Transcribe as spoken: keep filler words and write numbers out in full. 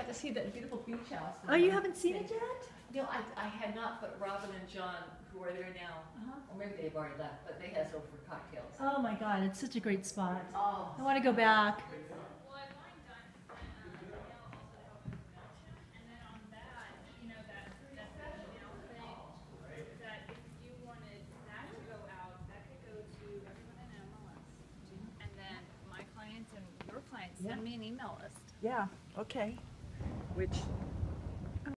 to see that beautiful beach house. Oh, you haven't seen it yet? No, I, I had not, but Robin and John, who are there now, Uh-huh. or maybe they've already left, but they had us over for cocktails. Oh my God, it's such a great spot. Oh. I want to go back. Well, I want done, uh, email also help with production, and then on that, you know, that, that email thing, that if you wanted that to go out, that could go to everyone in M L S. And then my clients and your clients, send me an email list. Yeah, okay. Which